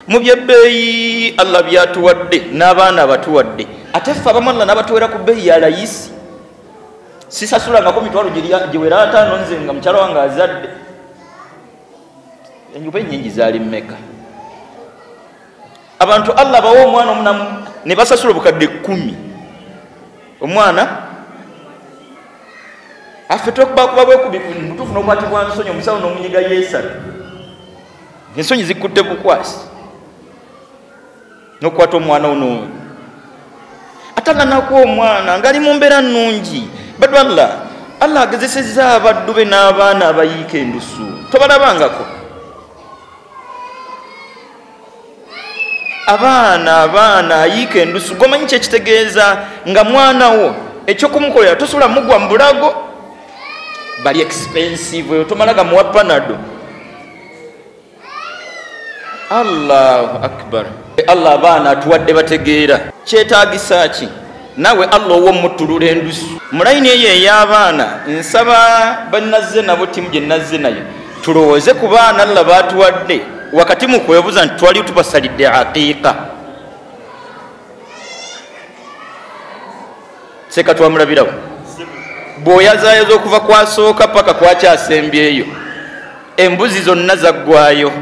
mu byebbeeyi Allah byatuwadde n'abaana batuwadde ate ffe abamu Allah n'abatuwera ku bbeeyi ya layisi sisasulangako mitwalo giwera 5 nze nga mukyala wange azadde enjuba ennyingi zaali mmeka abantu Allah bawa omwana omunamu ne basasula obukadde 10 omwana affe tokubakuba bwekubiku mutuufu n'okwatibwa nsonyi omusawo n'omunyiga yeesatu ensonyi zikutte bukwasi n'okukwata omwana ono atanga nakuwa omwana ngaali mu mbeera nnungi badu Allah agezesezza abaddu be n'abaana abayiika endusu tobalabangako abaana ayiika endusu gomanyi kyekitegeeza nga mwana wo ekyokumukolera tosobola mugwa mu bulago bali expensive tomalaga muwa panado Allahu akbar Allah abaana atuwadde bategeera kyetaagisa ki nawe Allah ow'omuttulula endusu mulayini eyo ey'abaana nsaba bannazze nabo timu gye nazze nayo tulowooze ku baana Allah baatuwadde wakati mu kwebuuza nti twali tubasalidde aqiiqa seka twamulabirawo bw'oyazaayaza okuva kwasooka paka kwakyasembyeyo embuzi zonna zaggwayo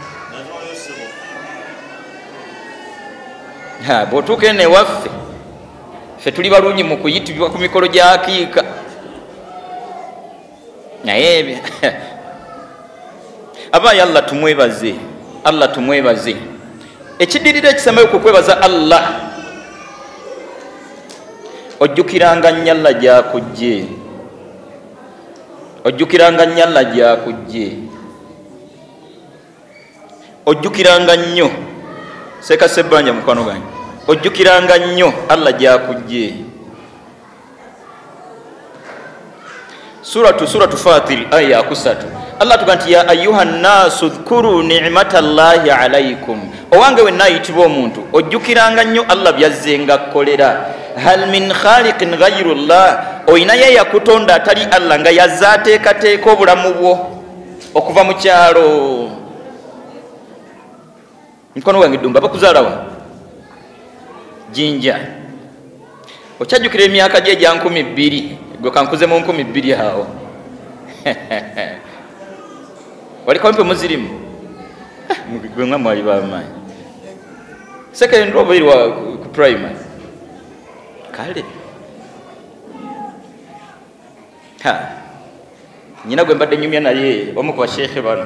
bw'otuuka eno ewaffe ffe tuli balungi mu kuyitibwa ku mikolo gya aqiiqa naye abaayi Allah tumwebaze ekiddirira ekisembayo ku kwebaza Allah ojjukiranga nnyo Allah gy'akujje ojjukiranga nnyo seeka sebbanja mukwano gange ojjukiranga nnyo Allah gy'akujje suratu Fatir aya 3 Allah tuganti ya ayuha nnasu dhkuru ni'matallahi alaykum owange wenna ayitibwa omuntu ojjukiranga nnyo Allah byazzenga kkolera hal min khaliqin ghayru llah oyinayo yakutonda atali Allah nga yazaateekateeka obulamu bwo okuva mu kyalo mukono wange Ddumba bakuzaalawa Jinja okyajjukira emyaka gye gya 2000 gwe kankuze mu 2000 awo waliko mpe muzirimu gwe nga mwali bamaanyi second oba eri ku primary kale nyina gwe mbadde nyumya naye omu ku basheekhe bano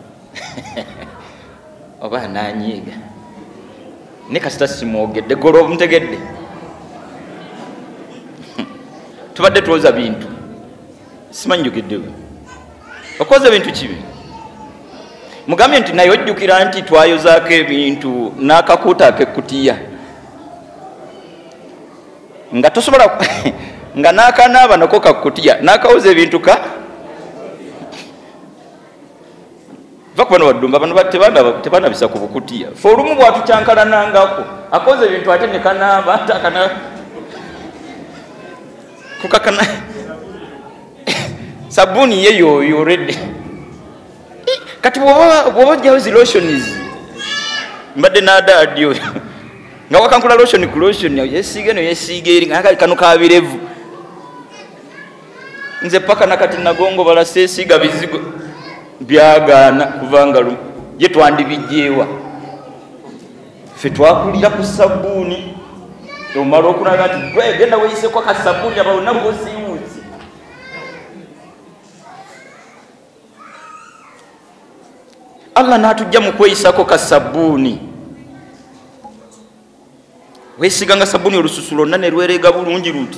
oba nanyiiga ne kasita simwogedde golo mutegedde tubadde tuwoza bintu simanyi njogeddewe okoza bintu kibi mugambye nti naye ojjukira nti twayozaako ebintu n'akakuuta ak'ekkutiya nga tosobola nga n'akanaaba nako kakkutiya n'akawoza ebintu ka va ku bano Baddumba bano tebanabisa ku bukutiya fe olumu bwatucyankalanangako akoza ebintu ate ne kanaaba ate kukakana sabuni ye yoredde kati bwoba ojjawo zi lotions mbadde n'adaadi oyo nga wakankula lotion ku lotion yesiige no yesiige eri nga kano kabirevu nze paka nakati nagongo balaseesiiga bizigo byagaana kubanga ye twandibijjeewa ffe twakulira ku sabbuuni omala okulaga nti gwe genda weeyiseko akasabbuuni abawona bwosiiwuzi Allah n'atujja mu kweyisako kasabbuuni weesiganga sabbuuni olususu lwonna ne lwereega bulungi luti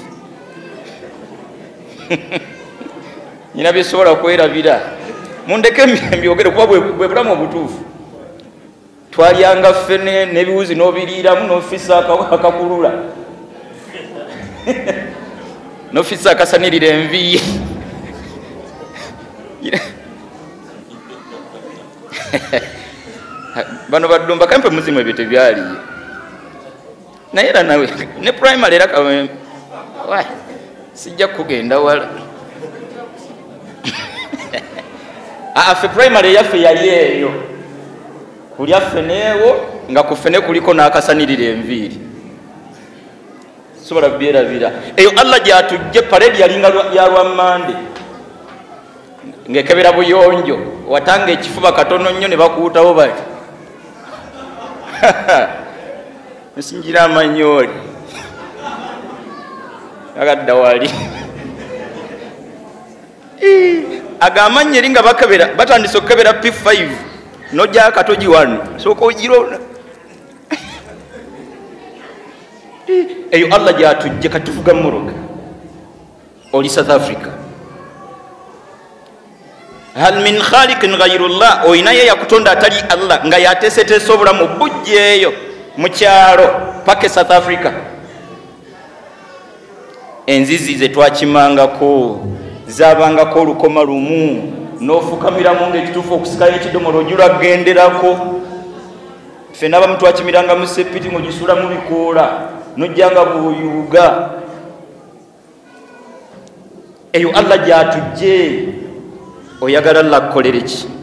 nyina byesobola kwerabira mundeke mbyogere kuba bwe bulamu obutuufu twalyanga ffe n'ebiwuzi n'obiriiramu n'ofisa akakulula n'ofisa akasanirira enviye bano Baddumba kampe muzimu ebyo tebyaliye naye era nawe ne primary era kawe sijja kugenda wala ffe primary yaffe yali eyo kulya feneewo nga ku fene kuliko n'akasanirira enviiri sobola byerabira eyo Allah gyatujje paredi yalinga ya lwammande ngekebera buyonjo watanga ekifuba katono nnyo ne bakuutawo bati nsinjira amanyoli agadda wali agamanya eri nga bakebera batandise okukebera P5 nojja akatogi wano sooka ogirona eyo Allah gyatujje katuvuga moroga oli South Africa hal min khaliqin ghayrullah oyinaye yakutonda atali Allah nga yateeseteesa obulamu bujjeeyo mu kyalo pake South Africa enzizi ze twakimangako zabangako olukoma lumu n'ofukamiramu ng'ekituufu okusikayo ekidomolo ojulaggenderako ffe n'abamu twakimiranga mu seppiti ng'ogisula mu bikoola nojjanga buyuuga eyo Allah gyatujje oyagala Allah kukolere ki